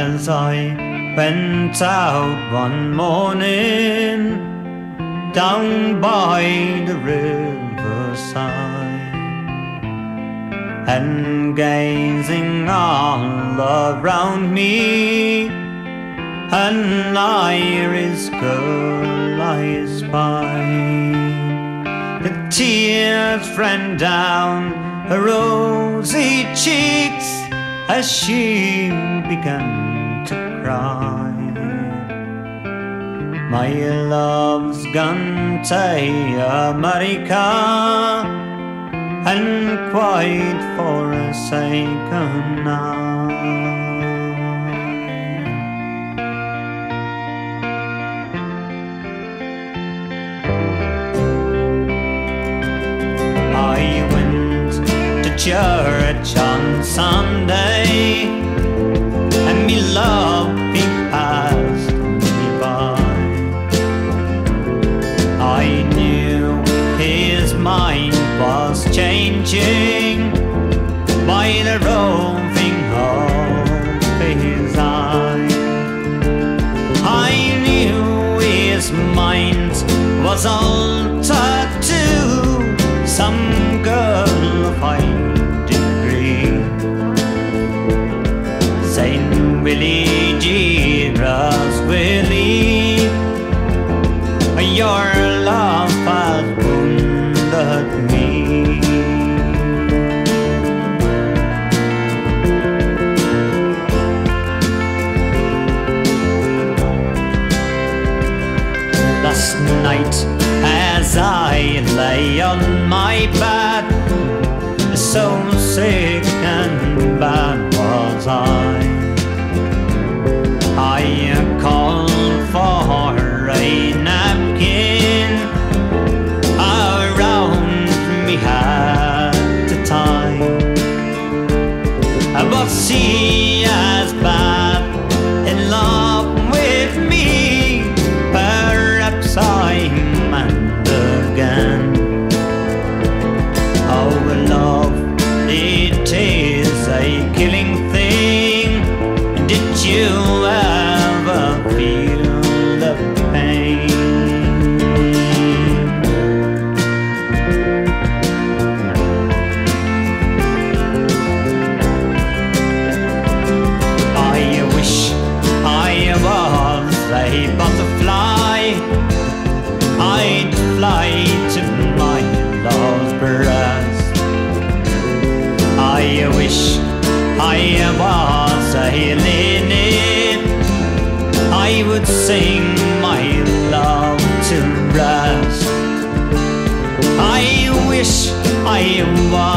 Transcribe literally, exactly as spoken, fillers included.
as I went out one morning down by the riverside, and gazing all around me, an Irish girl I spied. The tears ran down her rosy cheeks as she began to cry. My love's gone to America, and quite forsaken now. I went to church on Sunday, and me love he passed me by. I knew his mind was changing by the roving of his eye. I knew his mind was altered to some girl of high degree. Saint Willie Jesus Willie, your love has wounded me. Last night as I lay on my bed, so sick and bad was I, I called for a napkin around me head to tie, but she as bad in love with me, perhaps I'm mad again. Oh love, it is a killing thing. Did you ever feel the pain? I wish I was a butterfly, I'd fly to my love's breast. I wish I was a linnet, I would sing my love to rest. I wish I was